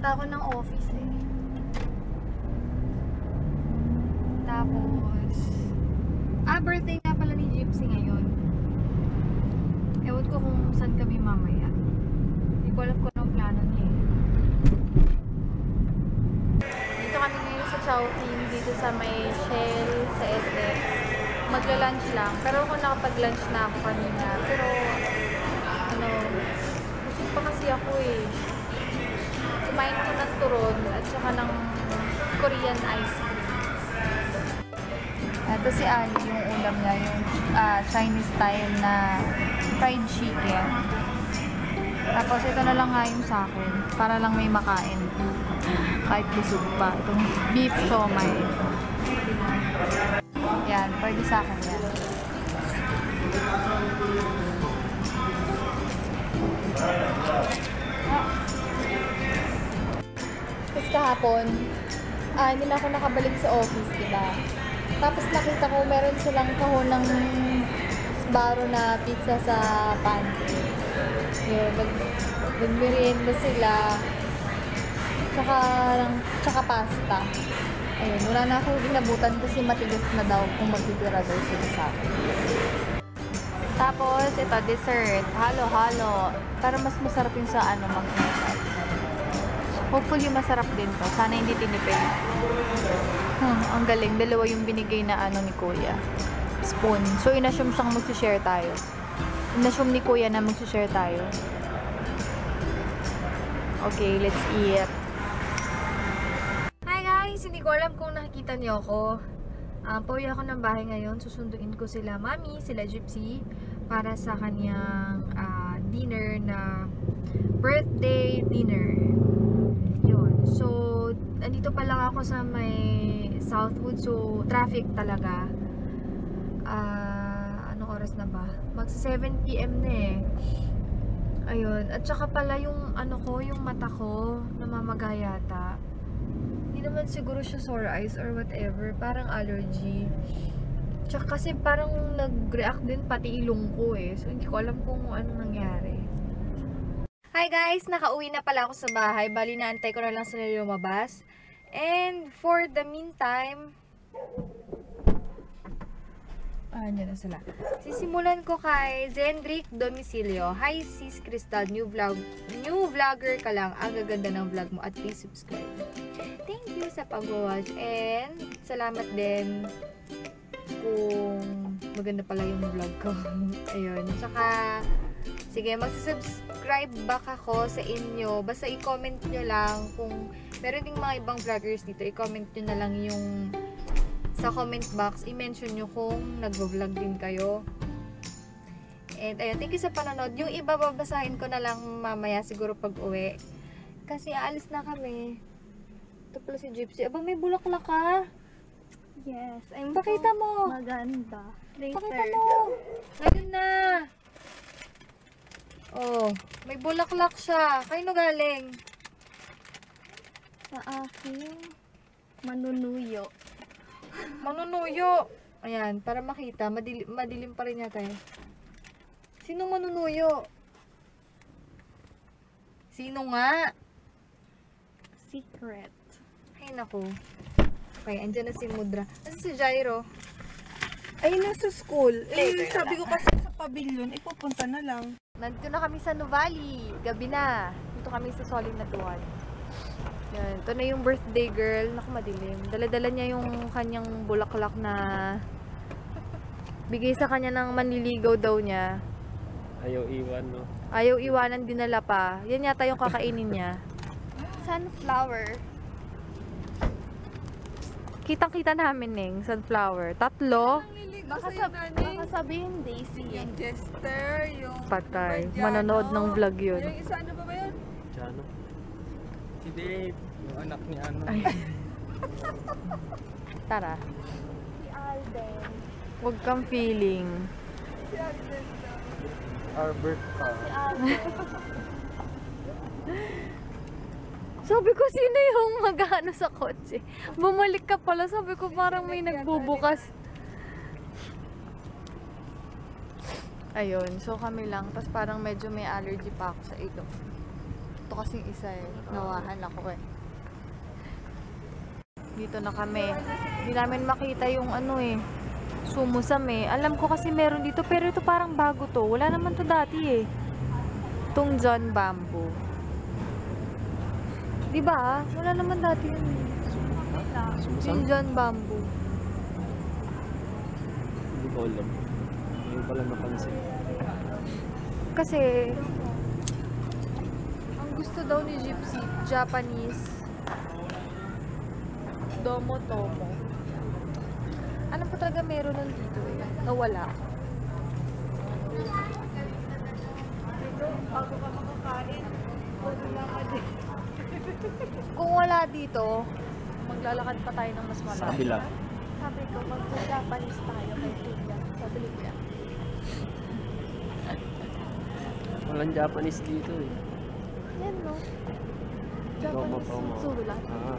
pupunta ako ng office eh. Tapos, birthday nga pala ni Gypsy ngayon. Ewan ko kung saan kami mamaya. Hindi ko alam kung anong plano niya eh. Dito kami ngayon sa Chowking, dito sa may Shell, sa SX. Magla-lunch lang. Pero kung nakapag-lunch na ako kanina. Pero, busog pa kasi ako eh. Kumain ko ng turon at saka ng Korean ice cream. Ito si Ali, yung ulam niya, yung Chinese style na fried chicken. Tapos ito na lang nga yung sa akin, para lang may makain. Kahit busog pa. Itong beef siomai. Yan, pwede sa akin yan. Tapos kahapon, hindi na ako nakabalik sa office, diba? Tapos nakita ko meron silang kahon ng Sbarro na pizza sa pantry. Yun, nag-merienda sila. Tsaka pasta. Ayun, wala na akong inabutan kasi matigas na daw kung magtitira daw sila sa akin. Tapos, ito, dessert. Halo-halo. Para mas masarap yung sa mag-masarap. Hopefully, masarap din to. Sana hindi tinipid. Ang galing. Dalawa yung binigay na ni Kuya. Spoon. So, inassume siyang mag-share tayo. Inassume ni Kuya na mag-share tayo. Okay, let's eat. Hi guys! Hindi ko alam kung nakikita niyo ako. Pauwi ako ng bahay ngayon. Susunduin ko sila Mami, sila Gypsy para sa kanyang dinner na birthday dinner. Yun. So, andito pa lang ako sa may Southwood. So, traffic talaga. Anong oras na ba? Magsa 7 PM na eh. Ayun. At saka pala yung yung mata ko namamaga yata. Hindi naman siguro siya sore eyes or whatever. Parang allergy. Tsaka kasi parang nag-react din pati ilong ko eh. So, hindi ko alam kung ano nangyari. Hi guys! Nakauwi na pala ako sa bahay. Bali, naantay ko na lang sila lumabas. And for the meantime, andyan na sila. Sisimulan ko kay Zendrick Domicilio. Hi sis Crystal, new vlogger ka lang. Ang gaganda ng vlog mo at please subscribe. Thank you sa pag-watch and salamat din kung maganda pala yung vlog ko. Ayun. Tsaka, sige, magsasubscribe back ako sa inyo. Basta i-comment nyo lang kung meron ding mga ibang vloggers dito. I-comment nyo na lang yung sa comment box, i-mention nyo kung nag-vlog din kayo. And ayun, thank you sa panonood. Yung iba babasahin ko na lang mamaya siguro pag uwi. Kasi aalis na kami. Ito pala si Gypsy. Aba, may bulaklak ka. Yes, Pakita mo. Maganda. Later. Pakita mo. Ngayon na. Oh, may bulaklak siya. Kayo galing? Sa aking manunuyo. Manunuyo. Ayan, para makita. Madilim pa rin yata eh. Sino manunuyo? Sino nga? Secret. Ay, naku. Okay, andyan na si Mudra. Ano si Jairo? Ay, nasa school. Later Sabi ko kasi sa pavilion, ipupunta na lang. Nandito na kami sa Nuvali. Gabi na. Dito kami sa Solim na Tuwan. Yan. Ito na yung birthday girl. Naku, madilim. Dala-dala niya yung kanyang bulaklak na bigay sa kanya ng manliligaw daw niya. Ayaw iwan, no? Ayaw iwanan, dinala pa. Yan yata yung kakainin niya. Sunflower. Kitang-kita namin, Ning. Sunflower. 3. Baka sabihin Daisy. Yung jester, yung Patay. Badiano. Manonood ng vlog yun. Yung isa, ano ba yun? Chano? Si Dave. Yung anak ni ano. Ay. Tara. Si Alden. Huwag kang feeling. Si Agnes daw. Albert pa. Si Alden. Sabi ko, sino yung mag-ano sa kotse? Bumalik ka pala. Sabi ko, parang may nagbubukas. Ayun. So, kami lang. Tapos parang medyo may allergy pa ako sa ilong. to kasing isa eh. Nawahan ako eh. Dito na kami. Hindi namin makita yung ano eh. Sumusam eh. Alam ko kasi meron dito pero ito parang bago to. Wala naman to dati eh. Itong John Bamboo. Diba? Wala naman dati yun. Sumusam? Yung John Bamboo. Hindi ko alam. Ngayon pala napansin. Kasi ang gusto daw ni Gypsy, Japanese Domo Tomo. Alam ko talaga meron nandito eh. Nawala. Dito, bago ka makakain, wala ka din. Kung wala dito, maglalakad pa tayo ng mas Sa malayo. kabila. Sabi ko, mag-Japanese tayo kay Kuya. Sabi ni Kuya. Walang Japanese dito eh. Yan, no? Domo Japanese Tomo. sula. Ah.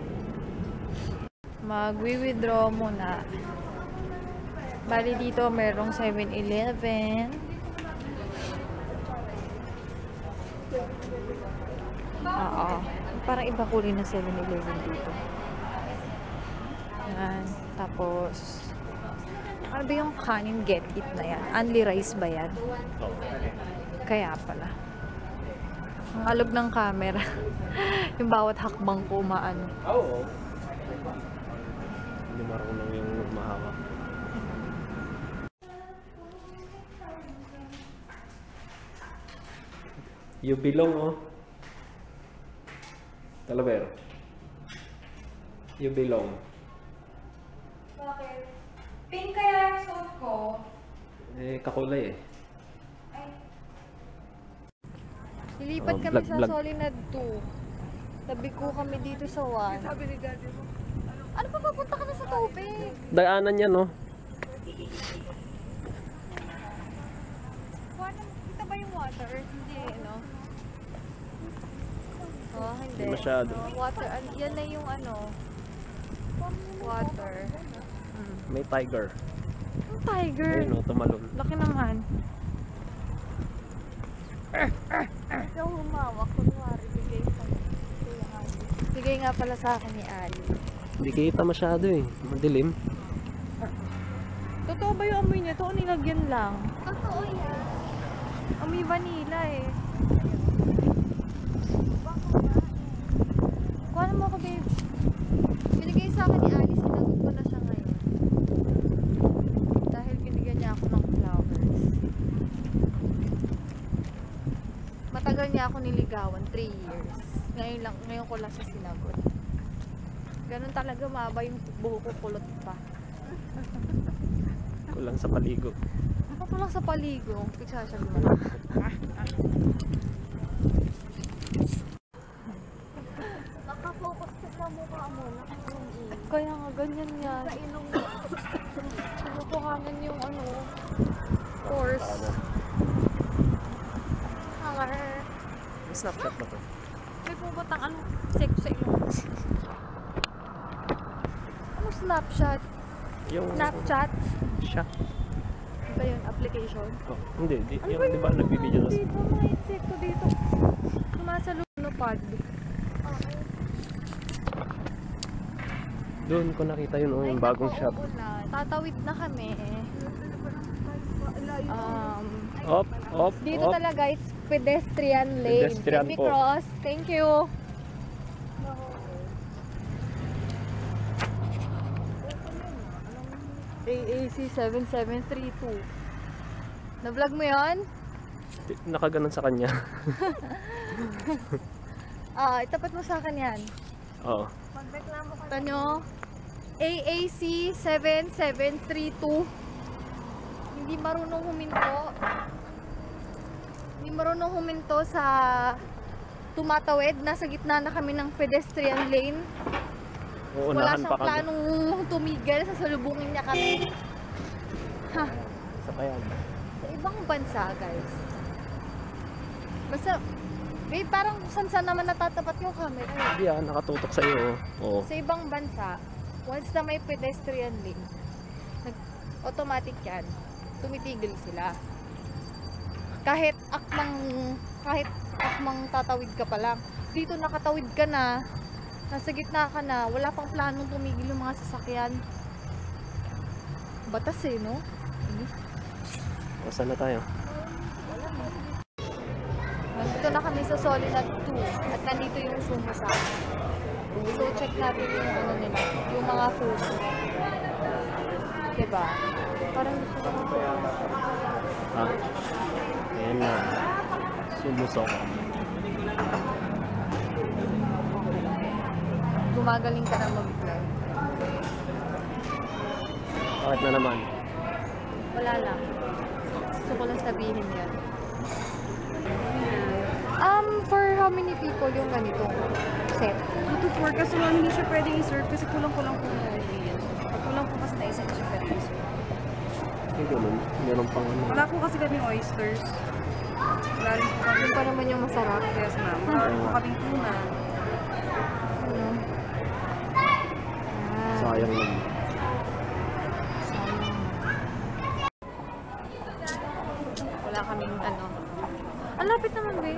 Mag-withdraw muna. Bali dito merong 7-Eleven. Oo. Parang iba kulay na 7-Eleven dito. Yan. Tapos, ano ba yung kanin get it na yan? Only rice ba yan? Oh. Kaya pala. Ang alog ng camera. Yung bawat hakbang ko maano. Oo. Hindi marunong yung mahawak. You belong, oh. Talavero. You belong. Bakit? Pink kaya yung suot ko? Eh, kakulay eh. Lilipat Oh, kami vlog, sa vlog. Solinad 2. Tabi ko kami dito sa 1. Sabi ni daddy mo, Ano pa papunta ka na sa tubig? Daanan yan, oh. Kita ba yung water? Hindi, no? Oh, hindi. Hindi masyado. Water, yan na yung ano. Water. May tiger. Yung tiger. Ayun, oh, tumalon. Laki naman. Ikaw humawak. Kunwari, bigay sa Kuya Ali. Bigay nga pala sa akin ni Ali. Hindi kita masyado eh. Madilim. Totoo ba yung amoy niya? Ito, nilagyan lang. Totoo yan. Amoy vanilla eh. Kuha mo ako, babe. Binigay sa akin ni Ali, sinagot ko na siya ngayon. Dahil binigyan niya ako ng flowers. Matagal niya ako niligawan, 3 years. Ngayon ko lang siya sinagot. Ganun talaga, mahaba yung buho ko, kulot pa. Kulang sa paligo. Ako lang sa paligo, pagsasabi mo. Nakafocus ka sa mukha mo. Nakafocus. Kaya nga, ganyan yan. Sa ilong Sinukuhanan yung ano, course. Hanger. May Snapchat ba to? May pumatang ano, sex sa ilong. Ano Snapchat? Yung Snapchat? siya. Ano ba yun? Application? Oh, hindi. Ano Yung ba di ba nagbibideo na dito? Mga insekto dito. Sumasalunopad. doon ko nakita yun, oh, yung bagong shop. Tatawid na kami. Op, op, Dito op. talaga, it's pedestrian lane. Pedestrian Let me po. cross. Thank you. AAC 7732. Na-vlog mo yon? Nakaganon sa kanya. Itapat mo sa akin yan. Oo. Magreklamo ka. Tanyo, AAC 7732. Hindi marunong huminto. Hindi marunong huminto sa tumatawid. Nasa gitna na kami ng pedestrian lane. Wala Uunahan siyang pa kami. planong tumigil. Sasalubungin niya kami. Ha, Sa kayan. sa ibang bansa, guys. Basta, parang saan naman natatapat yung camera. Hindi nakatutok sa iyo. Oo. Sa ibang bansa, once na may pedestrian lane, automatic yan, tumitigil sila. kahit akmang tatawid ka pa lang. Dito nakatawid ka na, nasa gitna ka na, wala pang planong tumigil yung mga sasakyan. Batas eh, no? Saan na tayo? Nandito na kami sa Soledad 2 at nandito yung Sumusa. So check natin yung ano nila, yung mga food. Diba? Parang gusto ko ng food. Ha? Ayan na. Sumusok. Gumagaling ka na mag-vlog. Bakit na naman? Wala lang. Gusto ko lang sabihin yan. For how many people yung ganito set? 2 to 4 kasi ma'am, hindi siya pwedeng i-serve kasi kulang-kulang po na ingredients. Kulang po kasi na isa siya pwedeng i-serve. Ay, ganun. Meron pang ano. Wala po kasi kaming oysters. Wala rin po kami. Yun pa naman yung masarap. Yes ma'am. Wala rin po kaming tuna. Ano? Sayang lang. Wala kaming ano. Ang lapit naman, be.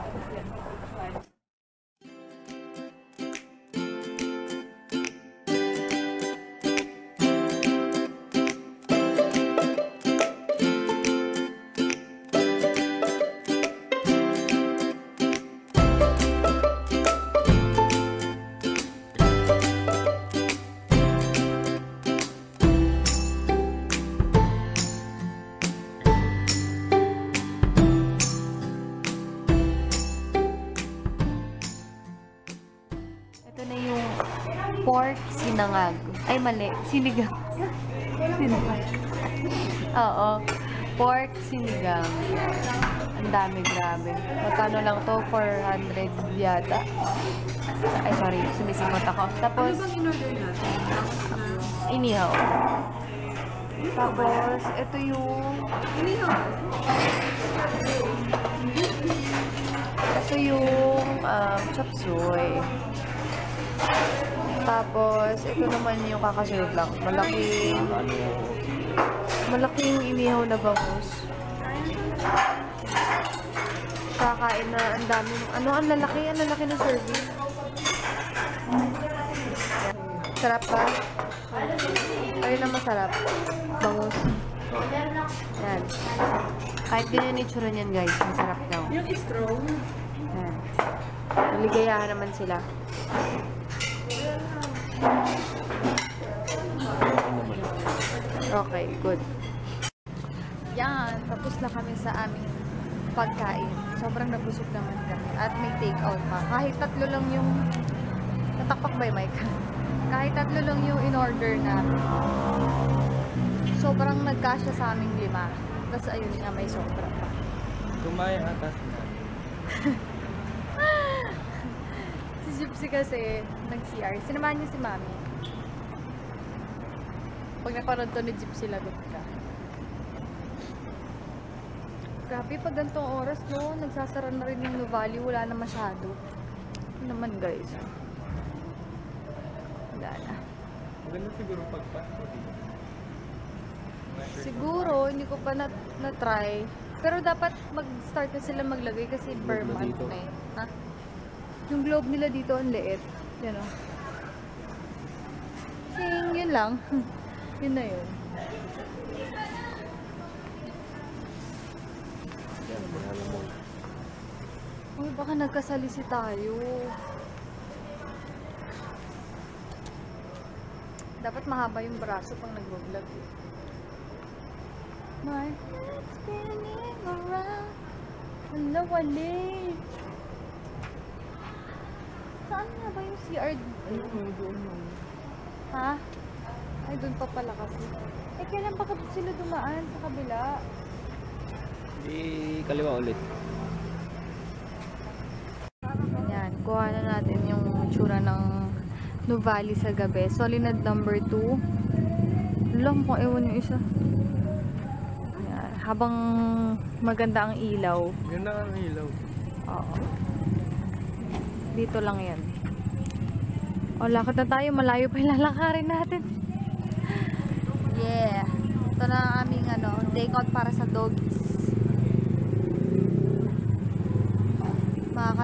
Ito na yung pork sinangag. Ay, mali. Sinigang. Sinigang. Oo. Pork sinigang. Ang dami, grabe. Magkano lang to? 400 yata. Ay, sorry. Sumisimot ako. Tapos, Ano bang in-order natin? inihaw. Tapos, ito yung... Ito yung chop suey. Tapos, ito naman yung kakaserve lang. Malaking inihaw na bangus. Kakain na ang dami. Ano, ang lalaki? Ang lalaki na serving. Sarap pa? Ayun na masarap. Bangus. Yan. Kahit ganyan itsura niyan, guys. Masarap daw. Yung straw. Yan. Naligayahan naman sila. Okay, good. Yan, tapos na kami sa aming pagkain. Sobrang nabusog naman kami. At may take out pa. Kahit tatlo lang yung... Natakpak ba yung mic? Kahit tatlo lang yung in-order namin. Sobrang nagkasya sa aming 5. Tapos ayun nga, may sobra pa. Kumain atas na. Si Gypsy kasi, nag-CR. Sinamahan niya si Mami. Pag napanood to ni Gypsy, lagot ka. Grabe, pag ganitong oras, no, nagsasara na rin yung Nuvali, wala na masyado. Ano naman, guys. Wala na. Maganda siguro pagpasko dito. Siguro, hindi ko pa na-try. Pero dapat mag-start na sila maglagay kasi per Globe na month dito. na eh. Ha? Yung globe nila dito, ang liit. Yan o. Sing, yun lang. Yun na yun. Uy, baka nagkasalisi tayo. Dapat mahaba yung braso pang nag-vlog eh. My head's spinning around. Hala, wali. Saan nga ba yung CR? Ha? Ay, doon pa pala kasi. Eh, kailan pa sila dumaan sa kabila? Di kaliwa ulit. Yan, kuha na natin yung tsura ng Nuvali sa gabi. Soledad number 2. Lang kung ewan yung isa. Yan, habang maganda ang ilaw. Yun na ang ilaw. Oo. Dito lang yan. O, lakad na tayo. Malayo pa yung lalakarin natin. Yeah. Ito na ang aming take out para sa doggies.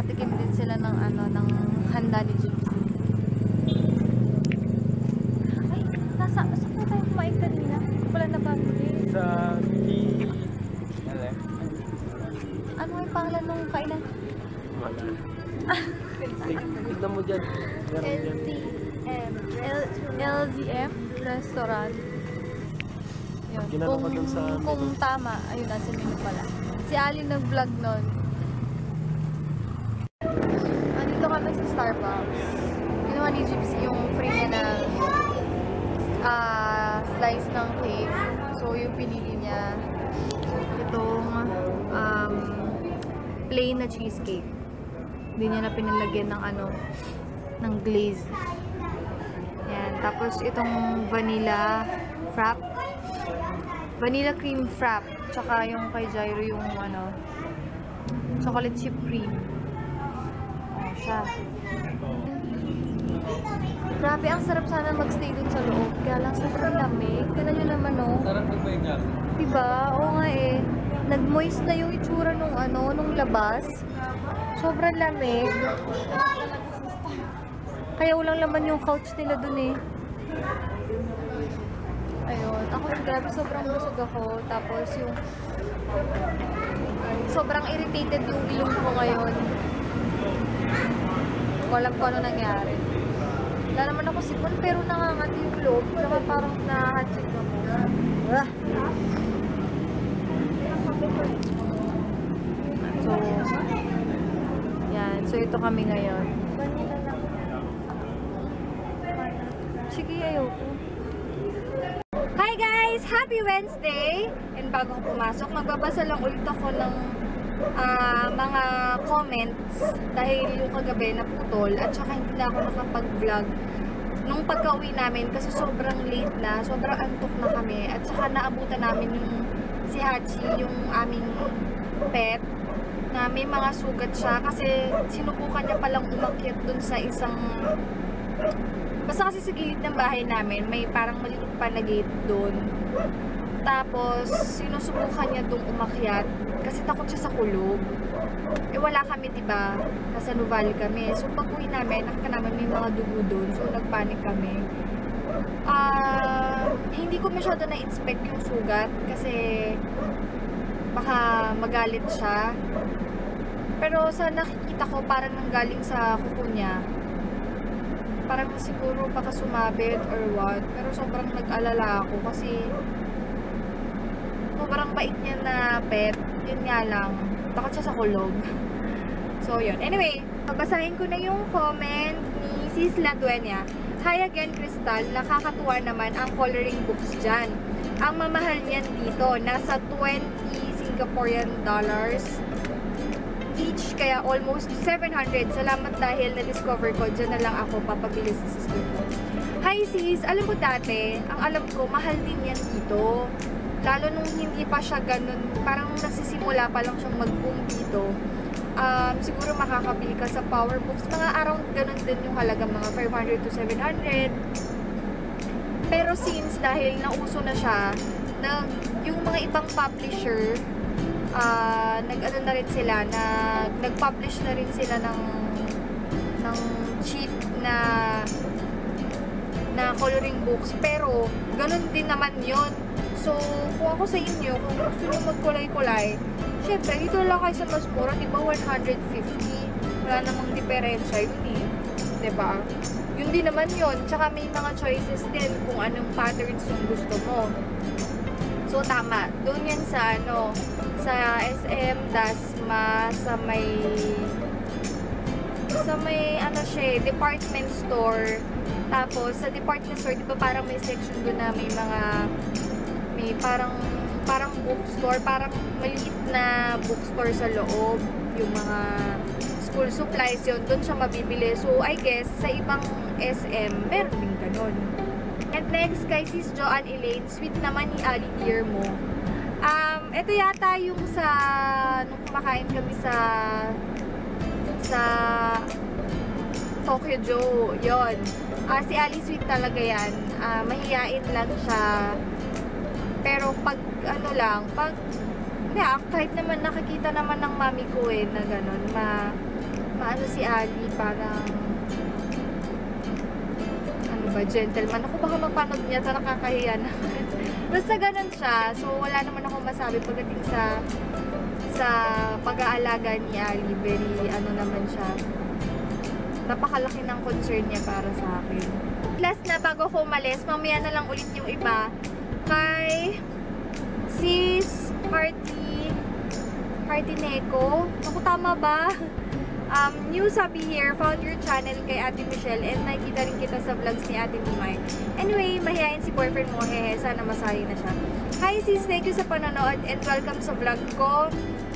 nakatikim din sila ng ano, ng handa ni Gypsy. Ay, saan po tayo kumain kanina? Wala na bumili. Sa Ano yung pangalan ng kainan? Wala. Tignan mo dyan. Meron dyan. LZM Restaurant. Yun. Ginano ka dun sa Kung tama, ayun, nasa menu pala. Si Ali nag-vlog nun. Andito kami sa Starbucks. Ginawa ni Gypsy yung free niya na slice ng cake. So, yung pinili niya itong plain na cheesecake. Hindi niya na pinalagyan ng ano, ng glaze. Yan. Tapos, itong vanilla frap. Vanilla cream frap. Tsaka yung kay Jairo yung ano, chocolate chip cream. Oh, siya. Grabe, ang sarap sana magstay dun sa loob. Kaya lang sobrang lamig. Tignan nyo naman, oh. sarap magpahinga. Diba? Oo nga eh. Nag-moist na yung itsura nung ano, nung labas. Sobrang lamig. Kaya walang laman yung couch nila dun eh. Ayun. Ako grabe, sobrang busog ako. Tapos yung sobrang irritated yung ilong ko ngayon. Walang ko ano nangyari. Wala naman ako sipon pero nangangati yung loob. Saka parang nahatchik ako. Ah! So, yan. So, ito kami ngayon. Sige, ayoko. Hi guys! Happy Wednesday! And bago ako pumasok, magbabasa lang ulit ako ng mga comments dahil yung kagabi naputol at saka hindi na ako nakapag-vlog nung pagka-uwi namin kasi sobrang late na, sobrang antok na kami at saka naabutan namin yung si Hachi, yung aming pet na may mga sugat siya kasi sinubukan niya palang umakyat dun sa isang basta kasi sa gilid ng bahay namin may parang maliit pa na gate dun. Tapos, sinusubukan niya dong umakyat kasi takot siya sa kulog. Eh, wala kami, diba? Nasa Nuvali kami. So, pag-uwi namin, nakita namin may mga dugo dun. So, nagpanik kami. Hindi ko masyado na-inspect yung sugat kasi baka magalit siya. Pero sa nakikita ko, parang nanggaling sa kuko niya. Parang siguro baka sumabit or what. Pero sobrang nag-alala ako kasi sobrang bait niya na pet. Yun nga lang, takot siya sa kulog. So, yun. Anyway, babasahin ko na yung comment ni Sis Ladueña. Hi again, Crystal. Nakakatuwa naman ang coloring books dyan. Ang mamahal niyan dito, nasa 20 Singaporean dollars each, kaya almost 700. Salamat dahil na-discover ko. Dyan na lang ako papabili sa sister ko. Hi sis, alam mo dati, ang alam ko, mahal din yan dito. Lalo nung hindi pa siya ganun, parang nagsisimula pa lang siyang mag-boom dito. Siguro makakabili ka sa power books. Mga around ganun din yung halaga, mga 500 to 700. Pero since dahil nauso na siya, yung mga ibang publisher, nag-ano na rin sila, nag-publish na rin sila ng cheap na coloring books. Pero, ganun din naman yon. So, kung ako sa inyo, kung gusto nyo magkulay-kulay, syempre, dito lang kayo sa mas mura, di ba 150? Wala namang diferensya yun eh. Diba? Yun din naman yun. Tsaka may mga choices din kung anong patterns yung gusto mo. So, tama. Doon yan sa, sa SM, Dasma, sa may, siya, department store. Tapos, sa department store, di ba parang may section doon na may mga, may parang bookstore, parang maliit na bookstore sa loob, yung mga school supplies yun, doon siya mabibili. So, I guess, sa ibang SM, meron din ganun. And next, kay Sis Joanne Elaine, sweet naman ni Ali dear mo. Ito yata yung sa, nung kumakain kami sa Tokyo Joe, yon. Si Ali sweet talaga yan. Mahiyain lang siya. Pero pag kahit naman nakikita naman ng mami ko na gano'n, maano si Ali, parang ano ba, gentleman. Ako baka mapanood niya, ito nakakahiya na. Basta ganun siya. So, wala naman ako masabi pagdating sa pag-aalaga ni Ali. Very, ano naman siya. Napakalaki ng concern niya para sa akin. Last na, bago ko umalis, mamaya na lang ulit yung iba. Kay Sis Hearty Neko. Ako, tama ba? New sabi here, found your channel kay Ate Michelle and nakikita rin kita sa vlogs ni Ate Mimay. Anyway, mahihayin si boyfriend mo, hehe, sana masahin na siya. Hi sis, thank you sa panonood and welcome sa vlog ko.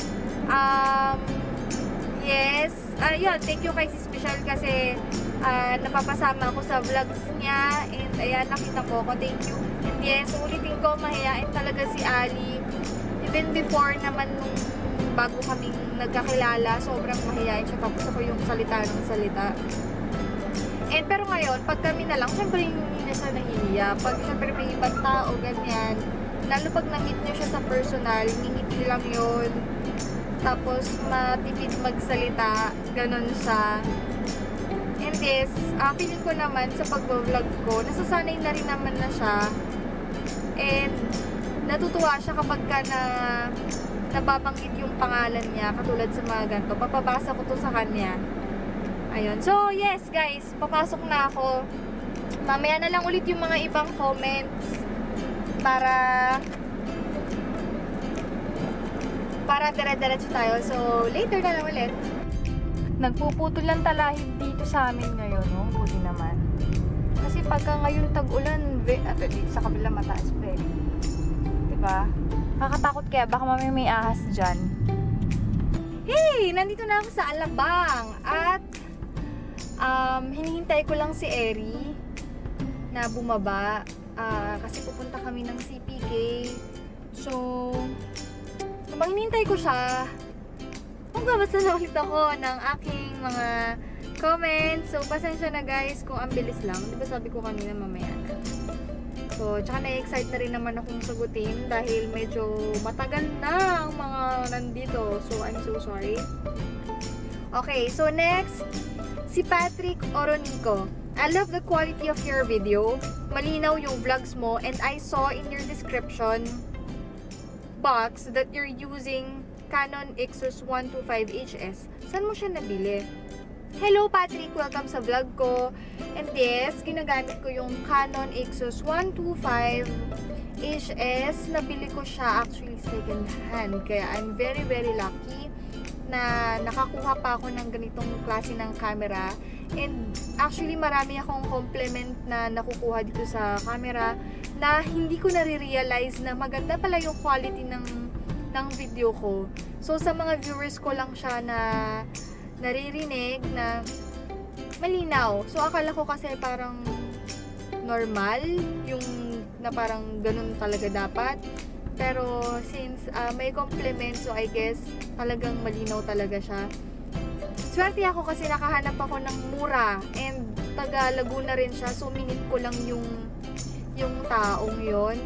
Yes, yun, thank you kay sis Michelle kasi napapasama ako sa vlogs niya and ayan, nakita ko ako, thank you. And yes, ulitin ko, mahihayin talaga si Ali. Even before naman nung bago kaming nagkakilala, sobrang mahihayin siya, tapos ako yung salita ng salita. And pero ngayon, pag kami na lang, syempre hindi na siya nahihiya. Pag syempre may ibang tao, ganyan, lalo pag na-meet niyo siya sa personal, ngingiti lang yun, tapos matipid magsalita, ganun siya. And yes, feeling ko naman sa pag-vlog ko, nasasanay na rin naman na siya. And natutuwa siya kapag ka nababanggit yung pangalan niya, katulad sa mga ganito. Papabasa ko to sa kanya. Ayun. So, yes guys, papasok na ako. Mamaya na lang ulit yung mga ibang comments para dire-diretso tayo. So, later na lang ulit. Nagpuputol lang talahib dito sa amin ngayon, no? Buti naman. Kasi pagka ngayon tag-ulan, dito sa kabila mataas pa eh. Diba? Nakakatakot kaya, baka mamaya may ahas dyan. Hey! Nandito na ako sa Alabang. At, hinihintay ko lang si Eri na bumaba. Kasi pupunta kami ng CPK. So, habang hinihintay ko siya, magbabasa na ulit ako ng aking mga comments. So, pasensya na guys kung ang bilis lang. Diba sabi ko kanina mamaya na. So, tsaka na-excite na rin naman akong sagutin dahil medyo matagal na ang mga nandito. So, I'm so sorry. Okay, so next, si Patrick Oronico. I love the quality of your video. Malinaw yung vlogs mo and I saw in your description box that you're using Canon EOS 125HS. Saan mo siya nabili? Hello Patrick! Welcome sa vlog ko. And yes, ginagamit ko yung Canon EOS 125HS. Nabili ko siya actually second hand. Kaya I'm very lucky na nakakuha pa ako ng ganitong klase ng camera. And actually marami akong compliment na nakukuha dito sa camera na hindi ko nare-realize na maganda pala yung quality ng video ko. So sa mga viewers ko lang siya na naririnig na malinaw. So akala ko kasi parang normal yung na parang ganun talaga dapat. Pero since may compliment, so I guess talagang malinaw talaga siya. Swerte ako kasi nakahanap ako ng mura and taga Laguna rin siya. So minute ko lang yung taong yon.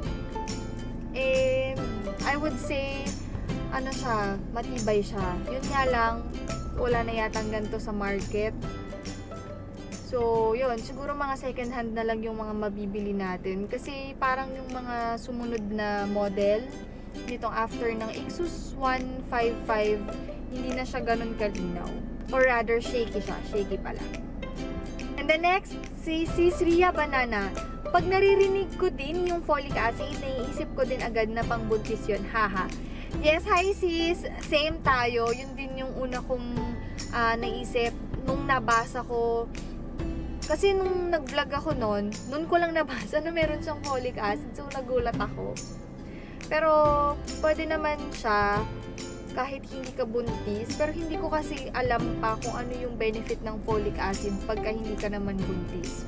And I would say ano siya, matibay siya. Yun nga lang, wala na yatang ganito sa market. So, yun. Siguro mga second hand na lang yung mga mabibili natin. Kasi parang yung mga sumunod na model, nitong after ng EOS 155, hindi na siya ganun kalinaw. Or rather, shaky siya. Shaky pala. And the next, si Ria Banana. Pag naririnig ko din yung folic acid, naiisip ko din agad na pangbuntis yun. Haha. Yes, hi sis. Same tayo. Yun din yung una kong naisip nung nabasa ko. Kasi nung nag-vlog ako noon ko lang nabasa na meron siyang folic acid. So, nagulat ako. Pero, pwede naman siya kahit hindi ka buntis. Pero hindi ko kasi alam pa kung ano yung benefit ng folic acid pagka hindi ka naman buntis.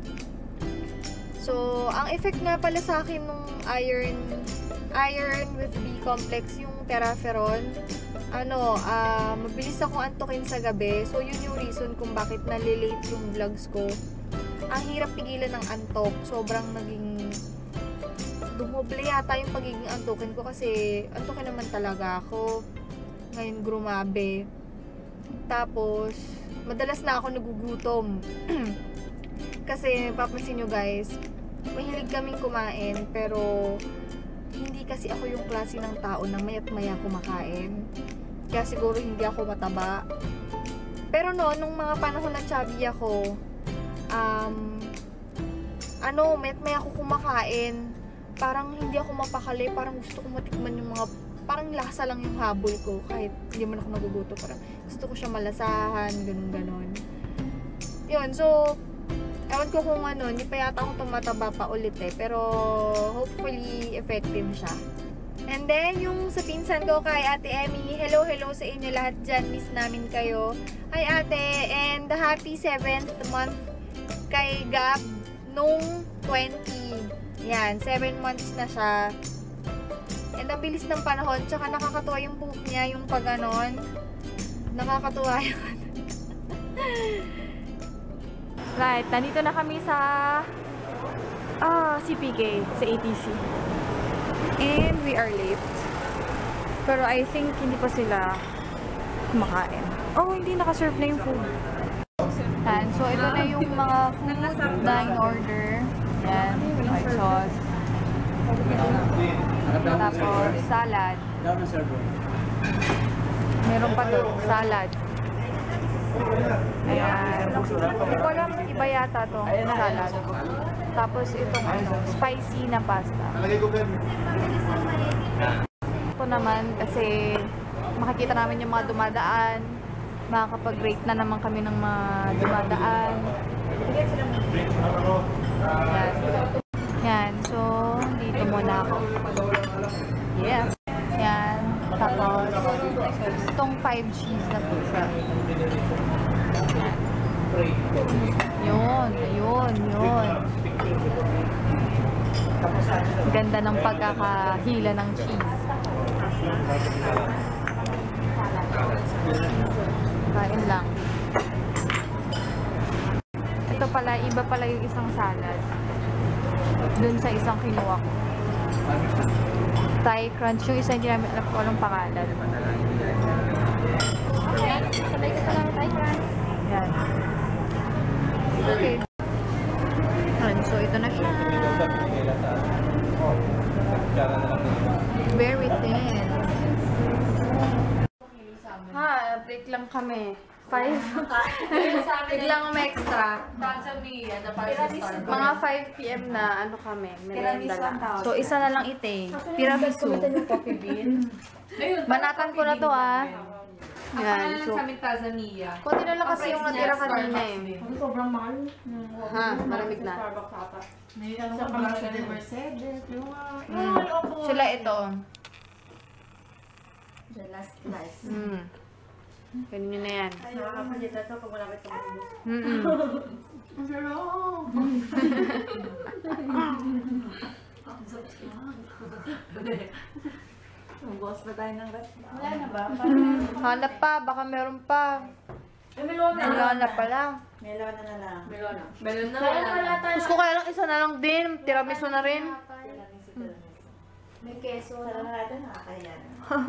So, ang effect nga pala sa akin nung iron with B complex, yung Terraferon, mabilis akong antukin sa gabi. So, yun yung reason kung bakit nalilate yung vlogs ko. Ang hirap pigilan ng antok. Sobrang naging dumoble yata yung pagiging antukin ko kasi antukin naman talaga ako. Ngayon, grumabe. Tapos, madalas na ako nagugutom. Kasi, papansin nyo guys, mahilig kaming kumain, pero hindi kasi ako yung klase ng tao na maya't maya kumakain. Kaya siguro hindi ako mataba. Pero no, nung mga panahon na chubby ako, maya't maya ako kumakain. Parang hindi ako mapakali, parang gusto ko matikman yung mga, parang lasa lang yung habol ko, kahit hindi man ako naguguto. Parang gusto ko siya malasahan, ganun-ganon. Yun, so, ewan ko kung hindi pa yata ako tumataba pa ulit pero hopefully effective siya. And then, yung sa pinsan ko kay Ate Emmy, hello sa inyo lahat dyan, miss namin kayo. Hi Ate, and the happy 7th month kay Gab nung 20. Yan, 7 months na siya. And ang bilis ng panahon, tsaka nakakatuwa yung buhok niya, yung pag ganon. Nakakatuwa yun. Right, nandito na kami sa CPK, sa ATC. And we are late. Pero I think hindi pa sila kumakain. Oh, hindi naka-serve na yung food. Yan, so ito na yung mga food na in order. Yan, may sauce. Tapos salad. Meron pa doon, salad. Ayan. Hindi ko alam, iba yata to salad. Tapos itong spicy na pasta. Ito naman kasi makikita namin yung mga dumadaan. Makakapag-rate na naman kami ng mga dumadaan. Yan. Yan. So, dito muna ako. Yes. Yan. Tapos, itong 5 cheese na pizza. Yun. Ganda ng pagkakahila ng cheese. Kain lang. Ito pala, iba pala yung isang salad. Dun sa isang kinuha ko. Thai crunch. Yung isa hindi namin alam kung anong pangalan. Ayan, sabay ka lang Thai crunch. Yan. Okay. So, ito na siya. Very thin. Break lang kami. 5. Biglang may extra. Mga 5 PM na kami. Merienda lang. So, isa na lang ite. Tiramisu. Banatan ko na to Yan. So, konti na lang kasi yung natira kanina Sobrang mahal. Malamig na. Sa pangalan ng Mercedes. Sila ito. The last class. Ganun yun na yan. Ay, nakakapagita to pag malapit ka mo. Bukas pa tayo ng rest. Wala na ba? Hanap pa, baka meron pa. Melon na. Melon na pala. Melon na lang. Melon na wala. Gusto ko kaya lang isa na lang din. Tiramisu na rin. May keso. Sarang natin nakakayan.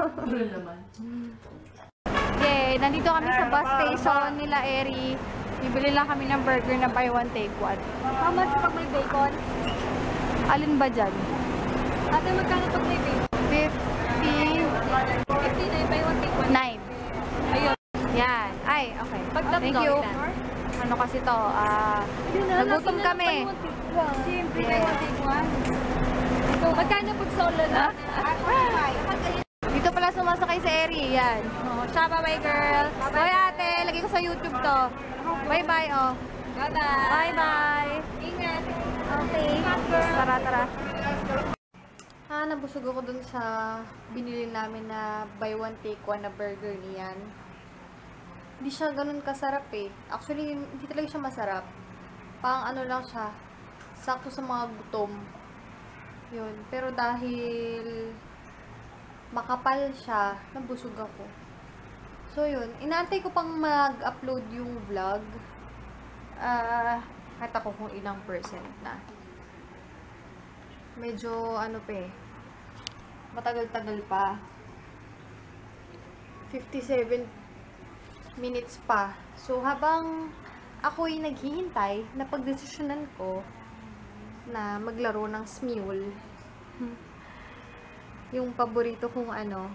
Okay, nandito kami sa bus station nila Eri. Bibili lang kami ng burger na buy one take one. How much pag may bacon? Alin ba dyan? Ate, magkano pag may bacon? 59. 59 buy one take one. Ayun. Yan. Ay, okay. Pag tatlo, Thank you. ilan? Ano kasi to? Nagutom kami. Siyempre, buy one take one. So, magkano pag solo na? Dito pala sumasakay si Eri. Yan. Oh, siya, bye-bye girl. Bye ate. Lagay ko sa YouTube to. Bye-bye oh. Bye-bye. Bye-bye. Ingat. Okay. Tara. Nabusog ako dun sa binili namin na buy one take one na burger niyan. Hindi siya ganun kasarap eh. Actually, hindi talaga siya masarap. Pang ano lang siya. Sakto sa mga gutom. Yun. Pero dahil makapal siya, nabusog ako. So yun. Inaantay ko pang mag-upload yung vlog. Kahit ako kung ilang percent na. Medyo ano pa eh. Matagal-tagal pa. 57 minutes pa. So, habang ako'y naghihintay, napagdesisyonan ko na maglaro ng Smule. Yung paborito kong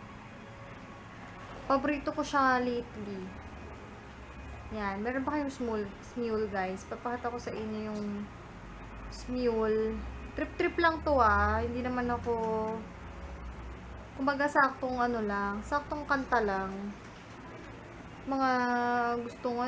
paborito ko siya lately. Yan, meron pa kayong Smule guys. Papakita ko sa inyo yung Smule. Trip-trip lang to hindi naman ako, kumbaga saktong lang, saktong kanta lang. Mga gustong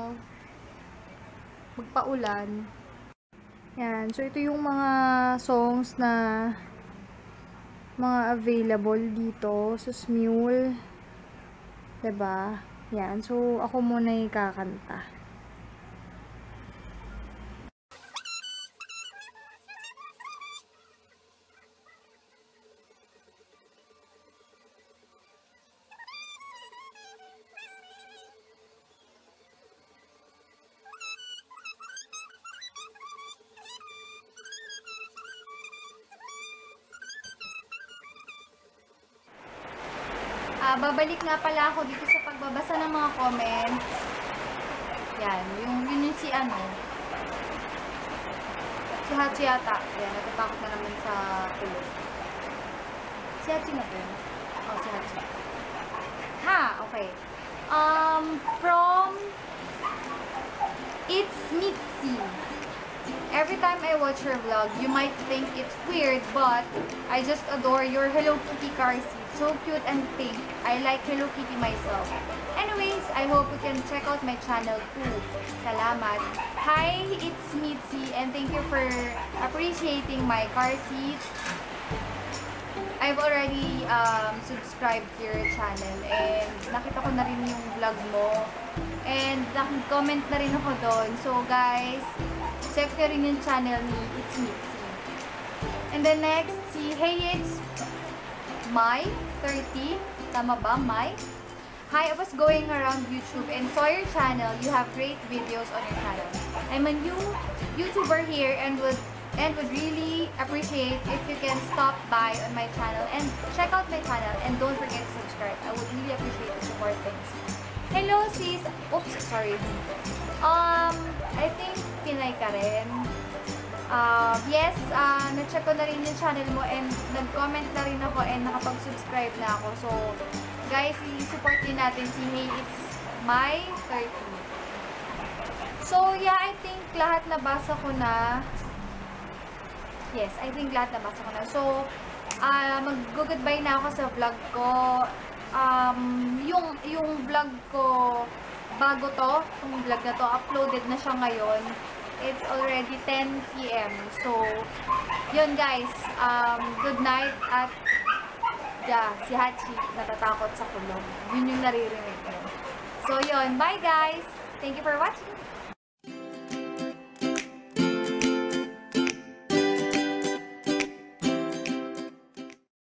magpaulan. Yan, so ito yung mga songs na mga available dito sa Smule. Diba? Yan, so ako muna yung kakanta. Babalik nga pala ako dito sa pagbabasa ng mga comments. Yan, yun si si Hachi yata. Yan, natatakot na naman sa tulog. Si Hachi na po. Oh, si Hachi. Ha, okay. From It's Mitzi. Every time I watch your vlog, you might think it's weird, but I just adore your Hello Kitty car seat. So cute and pink. I like Hello Kitty myself. Anyways, I hope you can check out my channel too. Salamat. Hi, it's Mitzi, and thank you for appreciating my car seat. I've already subscribed to your channel, and nakita ko na rin yung vlog mo. And nag-comment na rin ako doon. So guys, check na rin yung channel ni It's Mitzi. And then next, si Hey It's Mai 30. Tama ba, Mai? Hi, I was going around YouTube and saw your channel. You have great videos on your channel. I'm a new YouTuber here and would really appreciate if you can stop by on my channel and check out my channel, and don't forget to subscribe. I would really appreciate the support. Thanks. Hello sis. Oops, sorry. I think Pinay ka rin. Yes, na-check ko na rin yung channel mo, and nag-comment na rin ako, and nakapag-subscribe na ako. So, guys, i-support din natin si Hey It's Mai 30. So, yeah, I think lahat nabasa ko na. Yes, I think lahat nabasa ko na. So, mag-goodbye na ako sa vlog ko. Yung vlog ko, bago to, yung vlog na to, uploaded na siya ngayon. It's already 10 PM. So, yun guys, good night, at si Hachi natatakot sa kulong. Yun yung naririnig ko. So, yun, bye guys! Thank you for watching!